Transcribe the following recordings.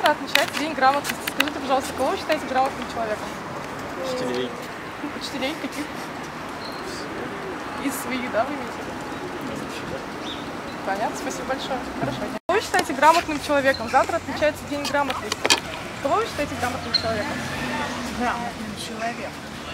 Завтра отмечается День грамотности. Скажите, пожалуйста, кого вы считаете грамотным человеком? Учителей. Учителей каких? Из своих, да, вы имеете в виду? Понятно, спасибо большое. Хорошо. Кого вы считаете грамотным человеком? Завтра отмечается День грамотности. Кого вы считаете грамотным человеком? Грамотным человеком.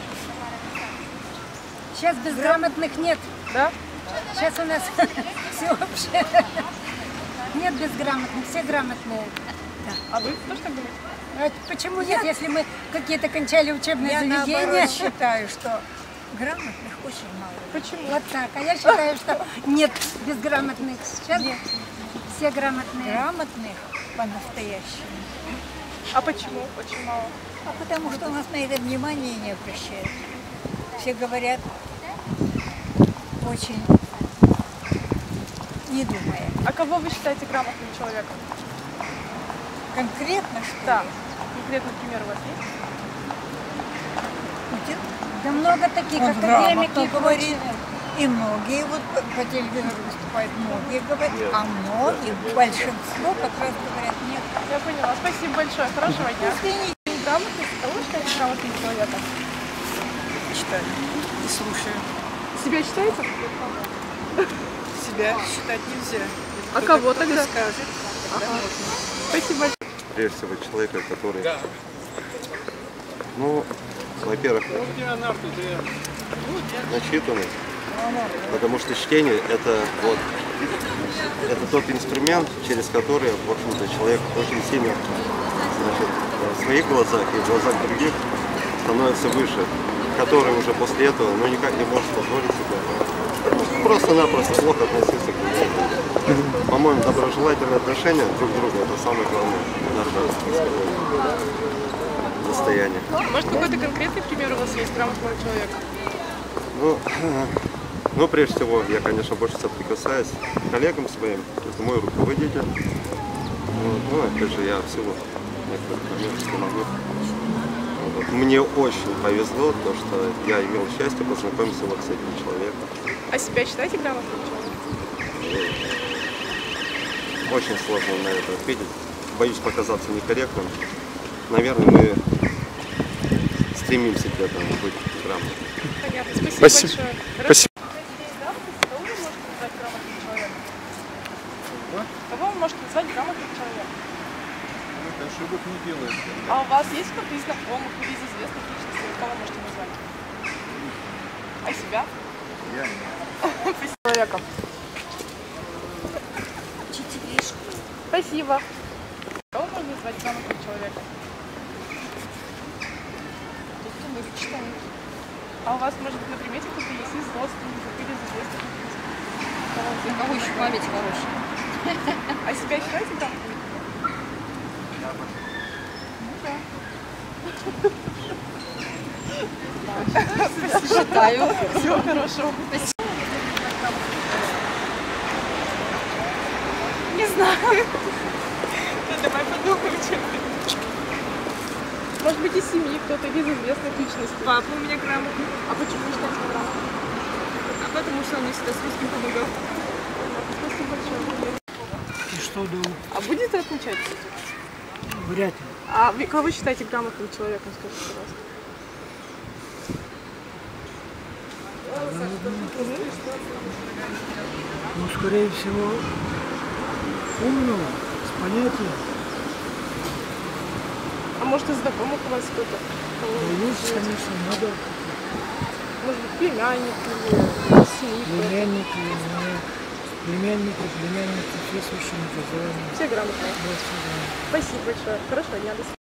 Сейчас безграмотных нет. Да? Сейчас у нас всеобщее. Нет безграмотных, все грамотные. А вы тоже так думаете? А почему нет, если мы какие-то кончали учебные заведения? Я считаю, что грамотных очень мало. Почему? Вот так. А я считаю, что нет безграмотных. Сейчас все грамотные. Грамотных по-настоящему. А почему? Очень мало. А потому что у нас на это внимание не обращают. Все говорят очень не думая. А кого вы считаете грамотным человеком? Конкретно что? Да. Конкретный пример у вас есть? Путин. Да много таких Он академики грамотно говорит. И многие вот по телевизору выступают, многие говорят, а многие, большинство как раз говорят нет. Я поняла. Спасибо большое. Хорошего дня. Извините. День грамотности. Кого вы считаете грамотным человеком? Читаю и слушаю. Себя считаете? Себя считать нельзя. А кого тогда? Скажет. Спасибо большое. Прежде всего, человека, который, ну, во-первых, начитанный, потому что чтение это тот инструмент, через который, в общем-то, человек очень сильно, значит, в своих глазах и в глазах других становится выше, который уже после этого, ну, никак не может позволить себе просто-напросто плохо относиться к другим. По-моему, доброжелательные отношения друг к другу это самое главное наше состояние. Может, какой-то конкретный пример у вас есть грамотного человека? Ну, прежде всего, я, конечно, больше соприкасаюсь к коллегам своим. Это мой руководитель. Ну, опять же, я в силу некоторых моментов не могу. Вот. Мне очень повезло, то, что я имел счастье познакомиться вот с этим человеком. А себя считаете грамотным человеком? Очень сложно на это ответить. Боюсь показаться некорректным. Наверное, мы стремимся к этому быть грамотным. Понятно. Спасибо большое. Спасибо. Кого вы можете назвать грамотным человеком? Кого вы можете назвать грамотным человеком? Ошибок не делает. А у вас есть кто-то из знакомых или из известных личностей? Кого можете назвать? А себя? Я нет. Спасибо. Человеком. Учителей школы. Спасибо. Кого можно назвать грамотным человеком? А у вас, может быть, на примете кто-то есть из родственников или из известных личностей? У кого еще память хорошая? А себя считаете грамотным? Считаю. Всего хорошего. Не знаю. Ну, давай подумаем, чем ты. Может быть, из семьи кто-то, из известных личностей. Папа у меня грамотный. А почему считаете грамотным? А потому что он мне всегда с русским помогал. Спасибо большое. И что, да, А будет отмечать? вряд ли. А вы кого вы считаете грамотным человеком, скажите, пожалуйста? Ну, скорее всего, умного, с понятием. А может, из знакомых у вас кто-то? Ну, есть, конечно, много Может быть, племянник или из семьи? племянники, племянницы, все совершенно образованные. Все грамотные. Да, все, да. Спасибо большое. Хорошего дня. До свидания.